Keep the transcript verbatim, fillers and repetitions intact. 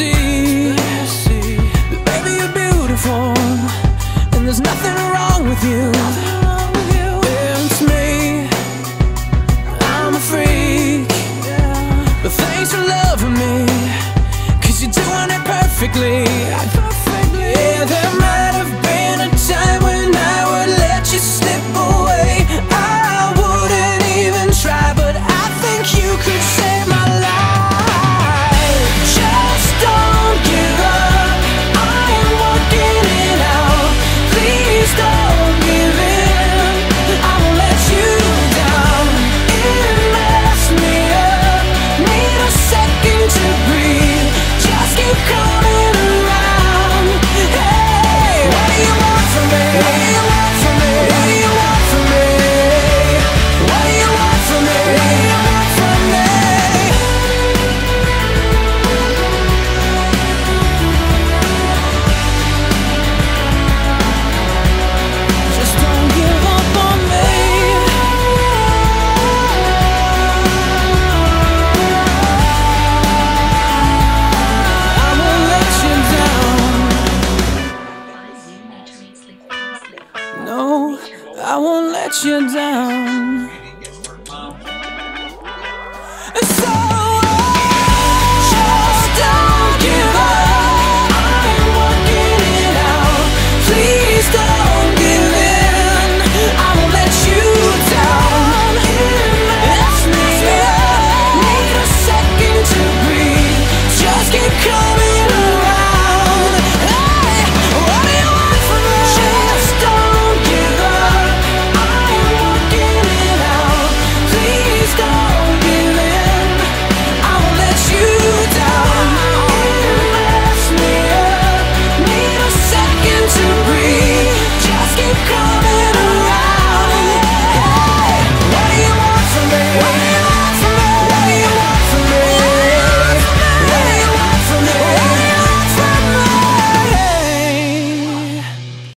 see that baby you're beautiful, and there's nothing wrong with you. Yeah, it's me, I'm a freak, but thanks for loving me, 'cause you're doing it perfectly. Yeah, there might have been a time when I would let you slip away. I wouldn't even try, but I think you could save my life. Just don't give up, I am working it out. Please don't give in, I won't let you down. It messed me up, need a second to breathe. Just keep coming around. Hey, what do you want from me? What do you want from me? What do you want from me? What do you want from me? What do you want from me? Just don't give up on me. I won't let you down. No, I won't let you down.